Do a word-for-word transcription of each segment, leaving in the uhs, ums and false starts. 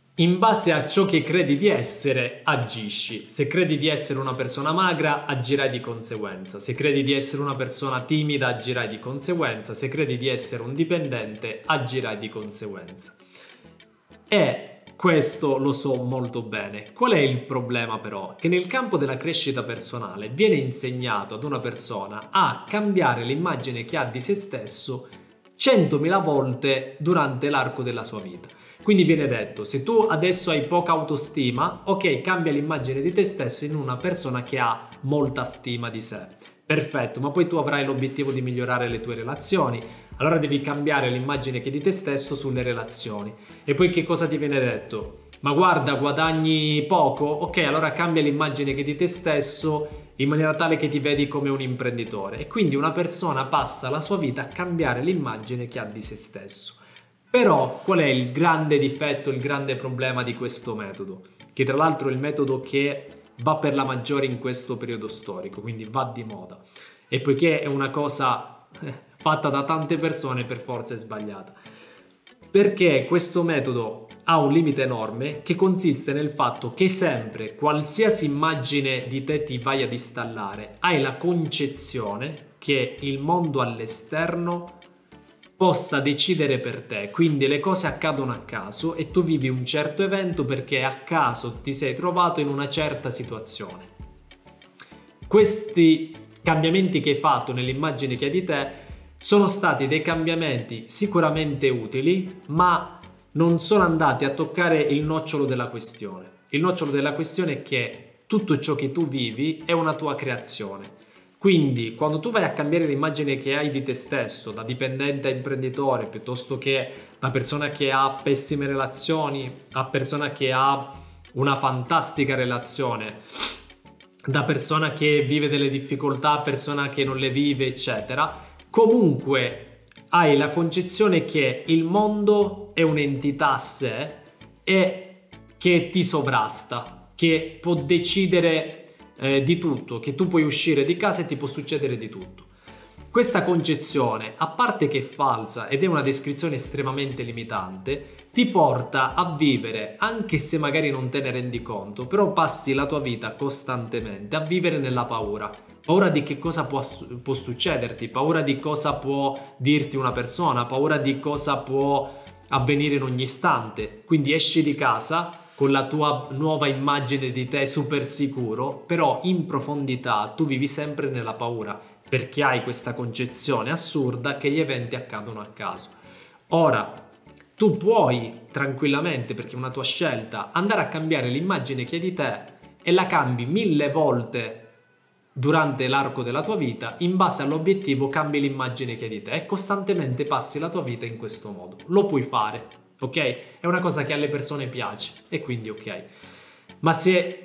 In base a ciò che credi di essere, agisci. Se credi di essere una persona magra, agirai di conseguenza. Se credi di essere una persona timida, agirai di conseguenza. Se credi di essere un dipendente, agirai di conseguenza. E questo lo so molto bene. Qual è il problema però? Che nel campo della crescita personale viene insegnato ad una persona a cambiare l'immagine che ha di se stesso centomila volte durante l'arco della sua vita. Quindi viene detto, se tu adesso hai poca autostima, ok, cambia l'immagine di te stesso in una persona che ha molta stima di sé. Perfetto, ma poi tu avrai l'obiettivo di migliorare le tue relazioni, allora devi cambiare l'immagine che hai di te stesso sulle relazioni. E poi che cosa ti viene detto? Ma guarda, guadagni poco? Ok, allora cambia l'immagine che hai di te stesso in maniera tale che ti vedi come un imprenditore. E quindi una persona passa la sua vita a cambiare l'immagine che ha di se stesso. Però qual è il grande difetto, il grande problema di questo metodo? Che tra l'altro è il metodo che va per la maggiore in questo periodo storico, quindi va di moda. E poiché è una cosa eh, fatta da tante persone, per forza è sbagliata. Perché questo metodo ha un limite enorme che consiste nel fatto che sempre, qualsiasi immagine di te ti vai ad installare, hai la concezione che il mondo all'esterno possa decidere per te, quindi le cose accadono a caso e tu vivi un certo evento perché a caso ti sei trovato in una certa situazione. Questi cambiamenti che hai fatto nell'immagine che hai di te sono stati dei cambiamenti sicuramente utili, ma non sono andati a toccare il nocciolo della questione. Il nocciolo della questione è che tutto ciò che tu vivi è una tua creazione. Quindi quando tu vai a cambiare l'immagine che hai di te stesso, da dipendente a imprenditore, piuttosto che da persona che ha pessime relazioni a persona che ha una fantastica relazione, da persona che vive delle difficoltà a persona che non le vive, eccetera, comunque hai la concezione che il mondo è un'entità a sé e che ti sovrasta, che può decidere Eh, di tutto, che tu puoi uscire di casa e ti può succedere di tutto. Questa concezione, a parte che è falsa ed è una descrizione estremamente limitante, ti porta a vivere, anche se magari non te ne rendi conto, però passi la tua vita costantemente a vivere nella paura. Paura di che cosa può, può succederti, paura di cosa può dirti una persona, paura di cosa può avvenire in ogni istante. Quindi esci di casa con la tua nuova immagine di te super sicuro, però in profondità tu vivi sempre nella paura, perché hai questa concezione assurda che gli eventi accadono a caso. Ora, tu puoi tranquillamente, perché è una tua scelta, andare a cambiare l'immagine che hai di te e la cambi mille volte durante l'arco della tua vita, in base all'obiettivo cambi l'immagine che hai di te e costantemente passi la tua vita in questo modo. Lo puoi fare. Ok? È una cosa che alle persone piace e quindi ok. Ma se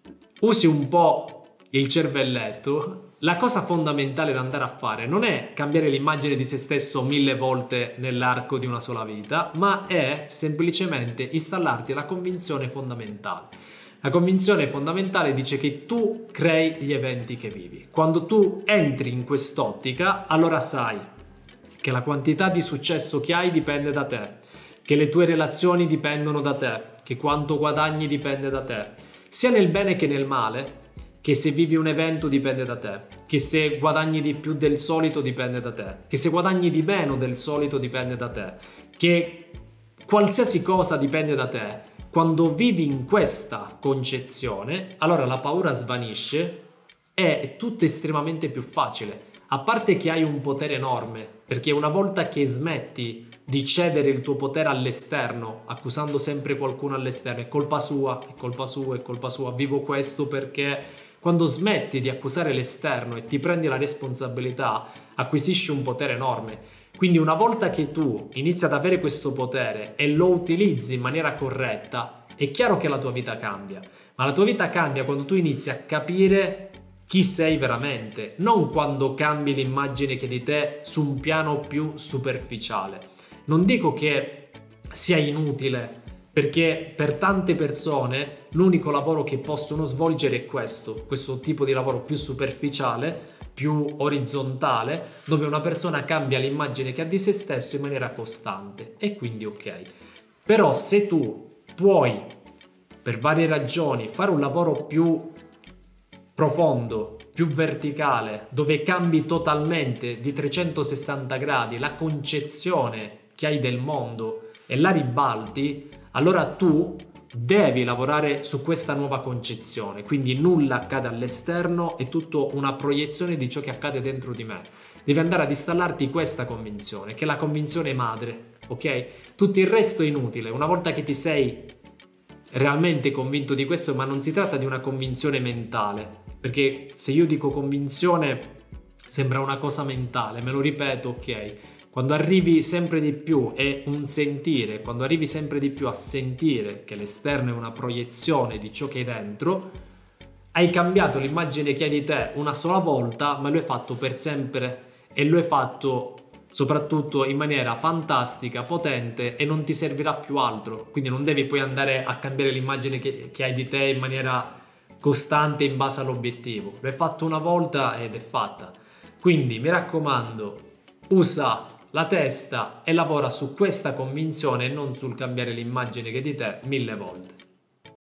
usi un po' il cervelletto, la cosa fondamentale da andare a fare non è cambiare l'immagine di se stesso mille volte nell'arco di una sola vita, ma è semplicemente installarti la convinzione fondamentale. La convinzione fondamentale dice che tu crei gli eventi che vivi. Quando tu entri in quest'ottica, allora sai che la quantità di successo che hai dipende da te, che le tue relazioni dipendono da te, che quanto guadagni dipende da te, sia nel bene che nel male, che se vivi un evento dipende da te, che se guadagni di più del solito dipende da te, che se guadagni di meno del solito dipende da te, che qualsiasi cosa dipende da te. Quando vivi in questa concezione, allora la paura svanisce e è tutto estremamente più facile. A parte che hai un potere enorme, perché una volta che smetti di cedere il tuo potere all'esterno, accusando sempre qualcuno all'esterno, è colpa sua, è colpa sua, è colpa sua, vivo questo perché... Quando smetti di accusare l'esterno e ti prendi la responsabilità, acquisisci un potere enorme. Quindi una volta che tu inizi ad avere questo potere e lo utilizzi in maniera corretta, è chiaro che la tua vita cambia. Ma la tua vita cambia quando tu inizi a capire chi sei veramente, non quando cambi l'immagine che di te su un piano più superficiale. Non dico che sia inutile, perché per tante persone l'unico lavoro che possono svolgere è questo, questo tipo di lavoro più superficiale, più orizzontale, dove una persona cambia l'immagine che ha di se stesso in maniera costante e quindi ok. Però se tu puoi, per varie ragioni, fare un lavoro più profondo, più verticale, dove cambi totalmente di trecentosessanta gradi la concezione che hai del mondo e la ribalti, allora tu devi lavorare su questa nuova concezione. Quindi nulla accade all'esterno, è tutto una proiezione di ciò che accade dentro di me. Devi andare ad installarti questa convinzione, che è la convinzione madre, ok? Tutto il resto è inutile. Una volta che ti sei realmente convinto di questo, ma non si tratta di una convinzione mentale, perché se io dico convinzione sembra una cosa mentale, me lo ripeto, ok? Quando arrivi sempre di più è un sentire, quando arrivi sempre di più a sentire che l'esterno è una proiezione di ciò che hai dentro, hai cambiato l'immagine che hai di te una sola volta, ma lo hai fatto per sempre e lo hai fatto soprattutto in maniera fantastica, potente, e non ti servirà più altro. Quindi non devi poi andare a cambiare l'immagine che, che hai di te in maniera costante in base all'obiettivo. L'hai fatto una volta ed è fatta. Quindi mi raccomando, usa la testa e lavora su questa convinzione e non sul cambiare l'immagine che hai di te mille volte.